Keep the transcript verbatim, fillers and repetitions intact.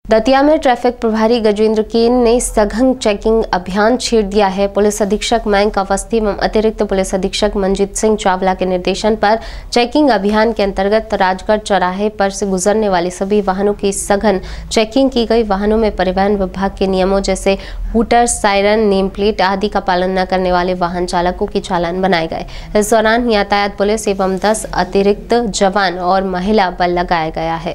दतिया में ट्रैफिक प्रभारी गजेंद्र केन ने सघन चेकिंग अभियान छेड़ दिया है। पुलिस अधीक्षक मयंक अवस्थी एवं अतिरिक्त पुलिस अधीक्षक मंजीत सिंह चावला के निर्देशन पर चेकिंग अभियान के अंतर्गत राजगढ़ चौराहे पर से गुजरने वाले सभी वाहनों की सघन चेकिंग की गई। वाहनों में परिवहन विभाग के नियमों जैसे हूटर, सायरन, नेम प्लेट आदि का पालन न करने वाले वाहन चालकों की चालान बनाए गए। इस दौरान यातायात पुलिस एवं दस अतिरिक्त जवान और महिला बल लगाया गया है।